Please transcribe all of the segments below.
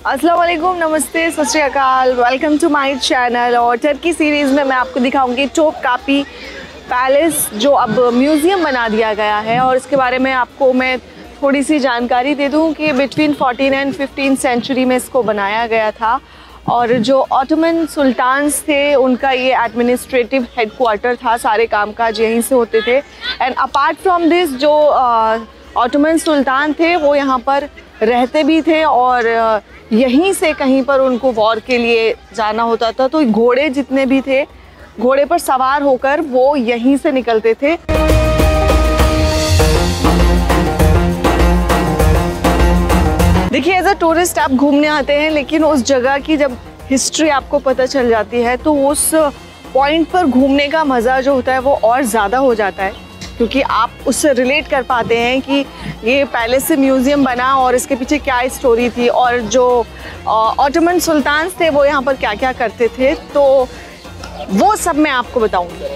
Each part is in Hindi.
अस्सलाम वालेकुम, नमस्ते, सत श्री अकाल, वेलकम टू माय चैनल। और टर्की सीरीज़ में मैं आपको दिखाऊंगी टोपकापी पैलेस, जो अब म्यूज़ियम बना दिया गया है। और इसके बारे में आपको मैं थोड़ी सी जानकारी दे दूं कि बिटवीन 14 एंड 15 सेंचुरी में इसको बनाया गया था। और जो ऑटोमन सुल्तान्स थे उनका ये एडमिनिस्ट्रेटिव हेडक्वार्टर था, सारे कामकाज यहीं से होते थे। एंड अपार्ट फ्रॉम दिस, जो ऑटोमन सुल्तान थे वो यहाँ पर रहते भी थे और यहीं से कहीं पर उनको वॉर के लिए जाना होता था, तो घोड़े जितने भी थे, घोड़े पर सवार होकर वो यहीं से निकलते थे। देखिए, एज अ टूरिस्ट आप घूमने आते हैं, लेकिन उस जगह की जब हिस्ट्री आपको पता चल जाती है तो उस पॉइंट पर घूमने का मज़ा जो होता है वो और ज़्यादा हो जाता है, क्योंकि आप उससे रिलेट कर पाते हैं कि ये पैलेस से म्यूज़ियम बना और इसके पीछे क्या स्टोरी थी, और जो ऑटोमन सुल्तान थे वो यहाँ पर क्या क्या करते थे, तो वो सब मैं आपको बताऊंगी।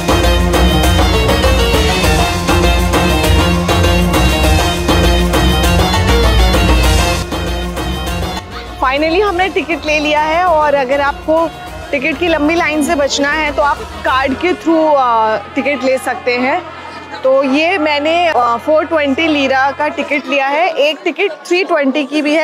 फाइनली हमने टिकट ले लिया है, और अगर आपको टिकट की लंबी लाइन से बचना है तो आप कार्ड के थ्रू टिकट ले सकते हैं। तो ये मैंने 420 लीरा का टिकट लिया है, एक टिकट 320 की भी है।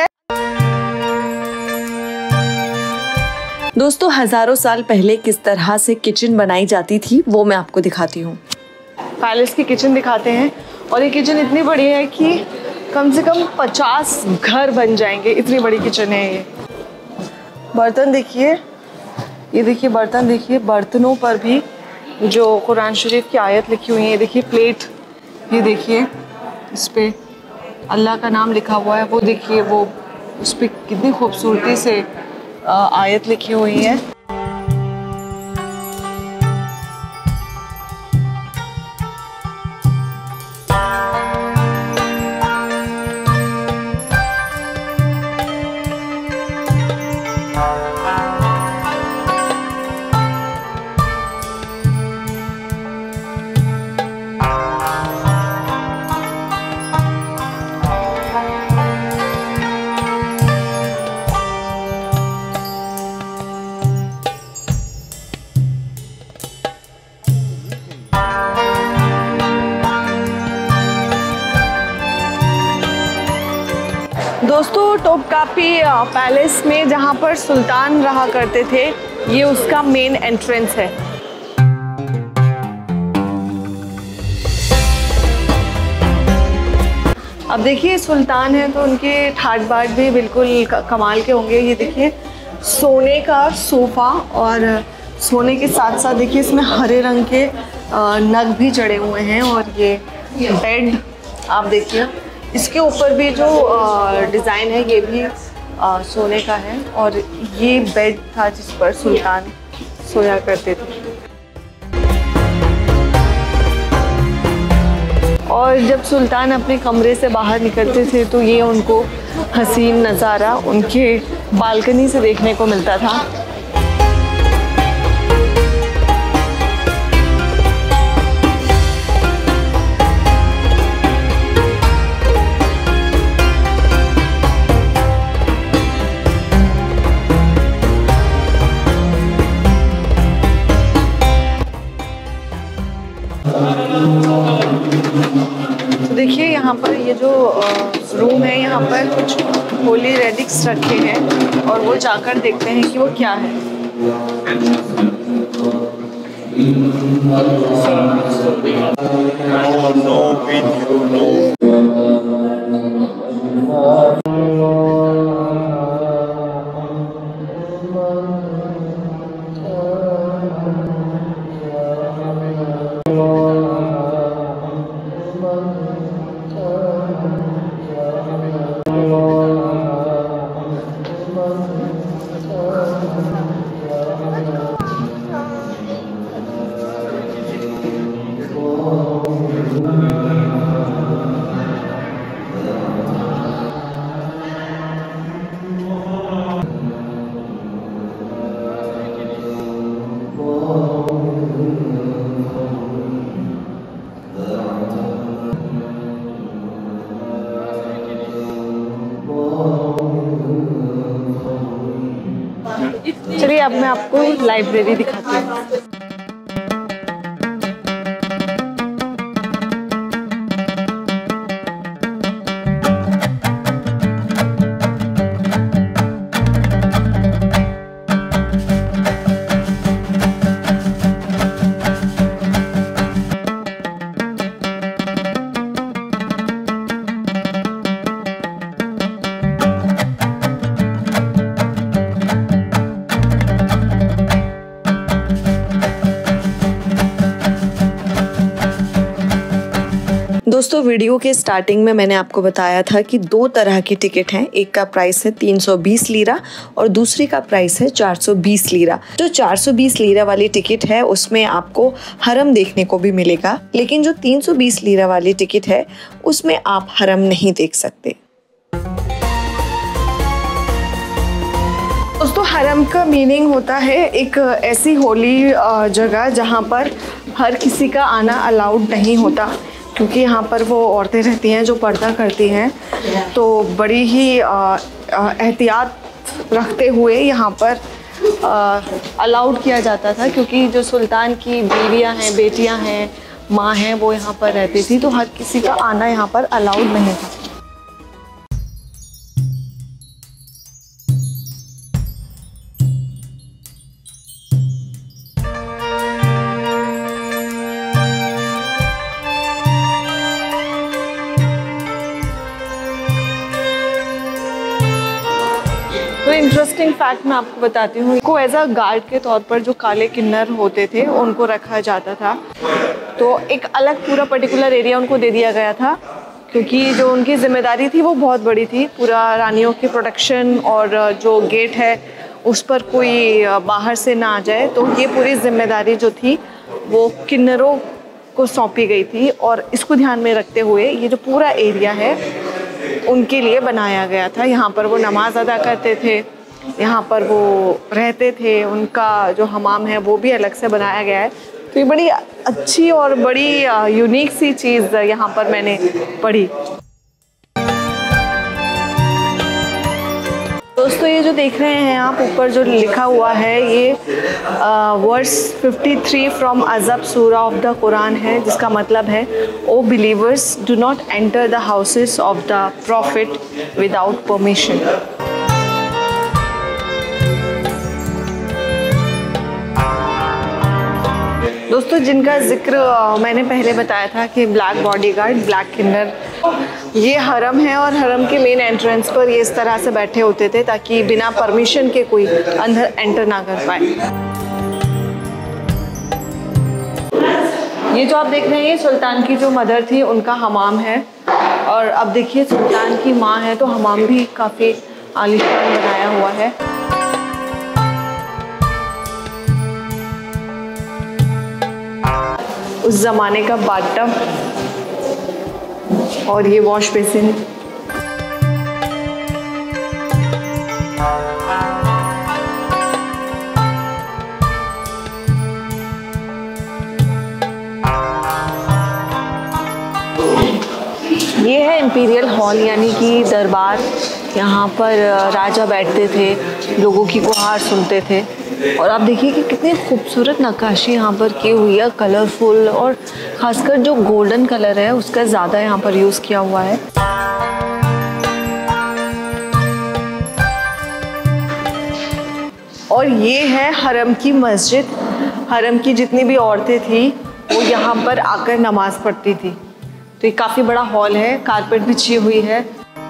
दोस्तों, हज़ारों साल पहले किस तरह से किचन बनाई जाती थी वो मैं आपको दिखाती हूँ। पैलेस की किचन दिखाते हैं, और ये किचन इतनी बड़ी है कि कम से कम 50 घर बन जाएंगे, इतनी बड़ी किचन है ये। बर्तन देखिए, ये देखिए बर्तन, देखिए बर्तनों पर भी जो कुरान शरीफ की आयत लिखी हुई है। ये देखिए प्लेट, ये देखिए इस पे अल्लाह का नाम लिखा हुआ है, वो देखिए वो उस पर कितनी खूबसूरती से आयत लिखी हुई है। दोस्तों, टोपकापी पैलेस में जहाँ पर सुल्तान रहा करते थे, ये उसका मेन एंट्रेंस है। अब देखिए, सुल्तान है तो उनके ठाट बाट भी बिल्कुल कमाल के होंगे। ये देखिए सोने का सोफ़ा, और सोने के साथ साथ देखिए इसमें हरे रंग के नग भी चढ़े हुए हैं। और ये बेड आप देखिए, इसके ऊपर भी जो डिज़ाइन है ये भी सोने का है, और ये बेड था जिस पर सुल्तान सोया करते थे। और जब सुल्तान अपने कमरे से बाहर निकलते थे तो ये उनको हसीन नज़ारा उनके बालकनी से देखने को मिलता था। तो देखिए, यहाँ पर ये जो रूम है, यहाँ पर कुछ होली रेलिक्स रखे हैं, और वो जाकर देखते हैं कि वो क्या है। चलिए अब मैं आपको लाइब्रेरी दिखाती हूँ। दोस्तों वीडियो के स्टार्टिंग में मैंने आपको बताया था कि 2 तरह की टिकट हैं। एक का प्राइस है 320 लीरा और दूसरी का प्राइस है 420 लीरा। जो 420 लीरा वाली टिकट है उसमें आपको हरम देखने को भी मिलेगा, लेकिन जो 320 लीरा वाली टिकट है उसमें आप हरम नहीं देख सकते। दोस्तों हरम का मीनिंग होता है एक ऐसी होली जगह जहाँ पर हर किसी का आना अलाउड नहीं होता, क्योंकि यहाँ पर वो औरतें रहती हैं जो पर्दा करती हैं, तो बड़ी ही एहतियात रखते हुए यहाँ पर अलाउड किया जाता था, क्योंकि जो सुल्तान की बीवियाँ हैं, बेटियाँ हैं, माँ हैं, वो यहाँ पर रहती थी, तो हर किसी का आना यहाँ पर अलाउड नहीं था। तो इंटरेस्टिंग फैक्ट मैं आपको बताती हूँ, को एज अ गार्ड के तौर पर जो काले किन्नर होते थे उनको रखा जाता था। तो एक अलग पूरा पर्टिकुलर एरिया उनको दे दिया गया था, क्योंकि जो उनकी जिम्मेदारी थी वो बहुत बड़ी थी। पूरा रानियों की प्रोटेक्शन और जो गेट है उस पर कोई बाहर से ना आ जाए, तो ये पूरी जिम्मेदारी जो थी वो किन्नरों को सौंपी गई थी। और इसको ध्यान में रखते हुए ये जो पूरा एरिया है उनके लिए बनाया गया था। यहाँ पर वो नमाज अदा करते थे, यहाँ पर वो रहते थे, उनका जो हमाम है वो भी अलग से बनाया गया है। तो ये बड़ी अच्छी और बड़ी यूनिक सी चीज़ यहाँ पर मैंने पढ़ी। दोस्तों ये जो देख रहे हैं आप ऊपर जो लिखा हुआ है, ये वर्स 53 फ्रॉम अज़ब सूरा ऑफ द कुरान है, जिसका मतलब है O believers do not enter the houses of the prophet without permission. दोस्तों जिनका जिक्र मैंने पहले बताया था कि ब्लैक बॉडीगार्ड, ब्लैक किन्नर, ये हरम है और हरम के मेन एंट्रेंस पर ये इस तरह से बैठे होते थे ताकि बिना परमिशन के कोई अंदर एंटर ना कर पाए। ये जो आप देख रहे हैं ये सुल्तान की जो मदर थी उनका हमाम है। और अब देखिए सुल्तान की माँ है तो हमाम भी काफ़ी आलीशान बनाया हुआ है। उस ज़माने का बाथटब और ये वॉश बेसिन। ये है इंपीरियल हॉल यानी कि दरबार। यहाँ पर राजा बैठते थे, लोगों की गुहार सुनते थे। और आप देखिए कि कितनी खूबसूरत नक्काशी यहाँ पर की हुई है, कलरफुल, और ख़ासकर जो गोल्डन कलर है उसका ज़्यादा यहाँ पर यूज़ किया हुआ है। और ये है हरम की मस्जिद। हरम की जितनी भी औरतें थी वो यहाँ पर आकर नमाज़ पढ़ती थी। तो ये काफ़ी बड़ा हॉल है, कारपेट बिछी हुई है।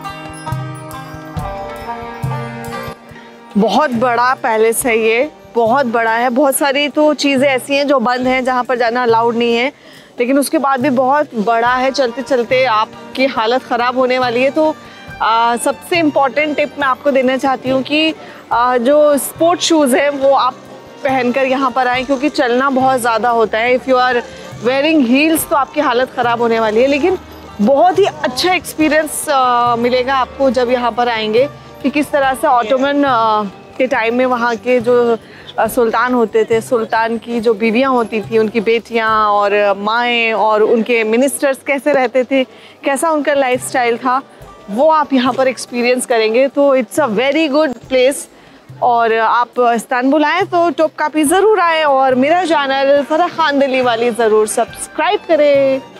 बहुत बड़ा पैलेस है, ये बहुत बड़ा है। बहुत सारी तो चीज़ें ऐसी हैं जो बंद हैं, जहाँ पर जाना अलाउड नहीं है, लेकिन उसके बाद भी बहुत बड़ा है। चलते चलते आपकी हालत ख़राब होने वाली है। तो सबसे इम्पॉर्टेंट टिप मैं आपको देना चाहती हूँ कि जो स्पोर्ट शूज़ हैं वो आप पहनकर यहाँ पर आएँ, क्योंकि चलना बहुत ज़्यादा होता है। If you are wearing heels तो आपकी हालत ख़राब होने वाली है। लेकिन बहुत ही अच्छा एक्सपीरियंस मिलेगा आपको जब यहाँ पर आएंगे कि किस तरह से ऑटोमन के टाइम में वहाँ के जो सुल्तान होते थे, सुल्तान की जो बीवियाँ होती थी, उनकी बेटियाँ और माएँ और उनके मिनिस्टर्स कैसे रहते थे, कैसा उनका लाइफस्टाइल था, वो आप यहाँ पर एक्सपीरियंस करेंगे। तो it's a very good place और आप इस्तांबुल आएँ तो टॉप कापी ज़रूर आएँ और मेरा चैनल फराह खान दिली वाली ज़रूर सब्सक्राइब करें।